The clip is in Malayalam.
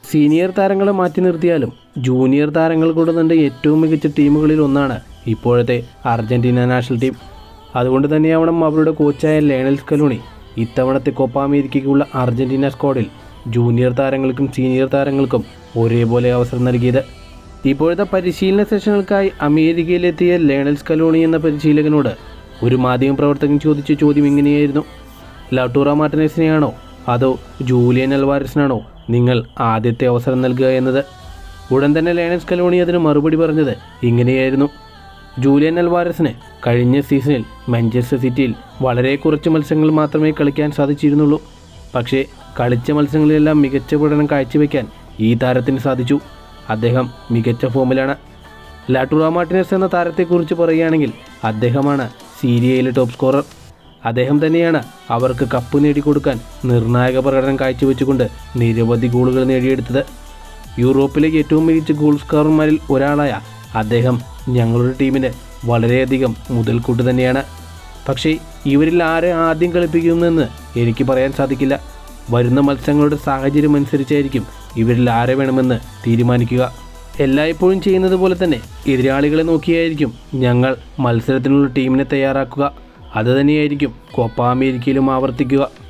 സീനിയർ താരങ്ങളെ മാറ്റി നിർത്തിയാലും ജൂനിയർ താരങ്ങൾ കൂടുന്നുണ്ട് ഏറ്റവും മികച്ച ടീമുകളിൽ ഒന്നാണ് ഇപ്പോഴത്തെ അർജന്റീന നാഷണൽ ടീം. അതുകൊണ്ട് തന്നെയാവണം അവരുടെ കോച്ചായ ലയണൽ സ്കലോണി ഇത്തവണത്തെ കോപ്പ അമേരിക്കയ്ക്കുള്ള അർജന്റീന സ്ക്വാഡിൽ ജൂനിയർ താരങ്ങൾക്കും സീനിയർ താരങ്ങൾക്കും ഒരേപോലെ അവസരം നൽകിയത്. ഇപ്പോഴത്തെ പരിശീലന സെഷനുകൾക്കായി അമേരിക്കയിലെത്തിയ ലയണൽ സ്കലോണി എന്ന പരിശീലകനോട് ഒരു മാധ്യമപ്രവർത്തകൻ ചോദിച്ച ചോദ്യം ഇങ്ങനെയായിരുന്നു: ലൗട്ടാറോ മാർട്ടിനസിനെയാണോ അതോ ജൂലിയൻ അൽവാരസിനാണോ നിങ്ങൾ ആദ്യത്തെ അവസരം നൽകുക എന്നത്. ഉടൻ തന്നെ ലയണൽ സ്കലോണി അതിന് മറുപടി പറഞ്ഞത് ഇങ്ങനെയായിരുന്നു: ജൂലിയൻ അൽവാരസിന് കഴിഞ്ഞ സീസണിൽ മാഞ്ചസ്റ്റർ സിറ്റിയിൽ വളരെ കുറച്ച് മത്സരങ്ങൾ മാത്രമേ കളിക്കാൻ സാധിച്ചിരുന്നുള്ളൂ. പക്ഷേ കളിച്ച മത്സരങ്ങളിലെല്ലാം മികച്ച പ്രകടനം കാഴ്ചവെക്കാൻ ഈ താരത്തിന് സാധിച്ചു. അദ്ദേഹം മികച്ച ഫോമിലാണ്. ലൗട്ടാറോ മാർട്ടിനസ് എന്ന താരത്തെക്കുറിച്ച് പറയുകയാണെങ്കിൽ അദ്ദേഹമാണ് സീരിയയിലെ ടോപ്പ് സ്കോറർ. അദ്ദേഹം തന്നെയാണ് അവർക്ക് കപ്പ് നേടിക്കൊടുക്കാൻ നിർണായക പ്രകടനം കാഴ്ചവെച്ചുകൊണ്ട് നിരവധി ഗോളുകൾ നേടിയെടുത്തത്. യൂറോപ്പിലെ ഏറ്റവും മികച്ച ഗോൾ സ്കോറർമാരിൽ ഒരാളായ അദ്ദേഹം ഞങ്ങളുടെ ടീമിന് വളരെയധികം മുതൽക്കൂട്ട് തന്നെയാണ്. പക്ഷേ ഇവരിൽ ആരെ ആദ്യം കളിപ്പിക്കുമെന്ന് എനിക്ക് പറയാൻ സാധിക്കില്ല. വരുന്ന മത്സരങ്ങളുടെ സാഹചര്യം അനുസരിച്ചായിരിക്കും ഇവരിൽ ആരെ വേണമെന്ന് തീരുമാനിക്കുക. എല്ലായ്പ്പോഴും ചെയ്യുന്നത് പോലെ തന്നെ എതിരാളികളെ നോക്കിയായിരിക്കും ഞങ്ങൾ മത്സരത്തിനുള്ള ടീമിനെ തയ്യാറാക്കുക. അതുതന്നെയായിരിക്കും കോപ്പ അമേരിക്കയിലും ആവർത്തിക്കുക.